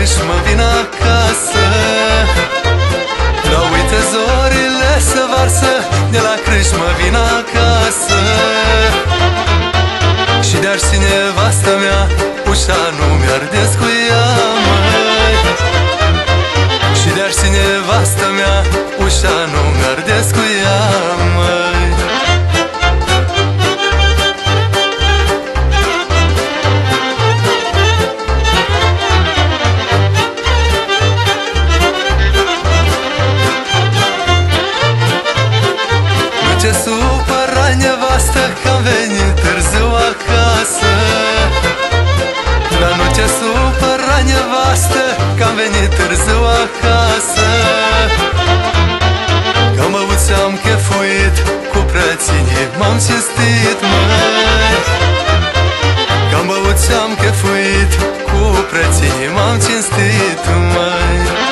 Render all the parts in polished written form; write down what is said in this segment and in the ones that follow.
crâșmă vin acasă. Dar uite zorile se varsă, de la crâșmă vin acasă. Și de-ar și nevastă mea, ușa nu mi-ar descuia, măi. Și de-ar și nevastă mea, ușa nu mi-ar descuia, măi. Ce supăra nevastă că-am venit târziu acasă. Dar nu ce supăra nevastă că-am venit târziu acasă. Că mă uit și-am chefuit cu preținii, m-am cinstit, măi. Că mă uit și-am chefuit cu preținii, m-am cinstit, măi.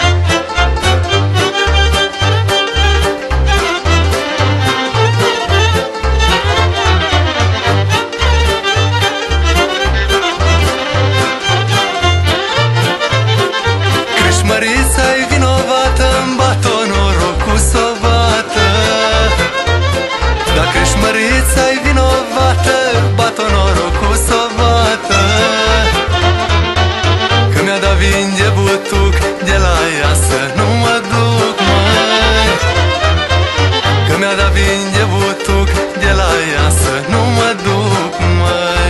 Crâșmărița-i vinovată-n bat-o norocul s-o bată. Dar crâșmărița-i vinovată, bat-o norocul s-o bată. Că mi-a dat vin de butuc, de la ea să nu mă duc, măi. Că mi-a dat vin de butuc, de la ea să nu mă duc, măi.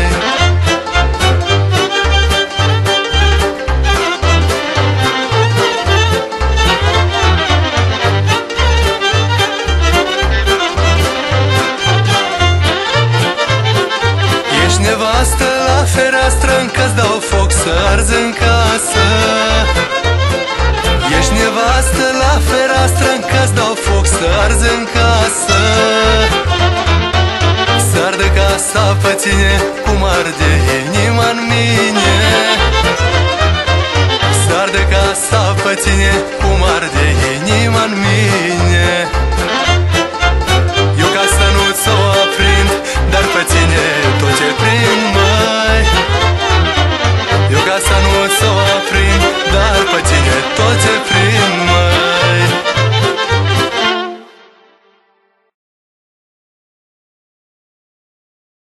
Nevastă la fereastră, încă-ți dau foc să arzi în casă. Ești nevastă la fereastră, încă-ți dau foc să arzi în casă. Să ardă casa pe tine, cum arde inima în mine. Să ardă casa pe tine,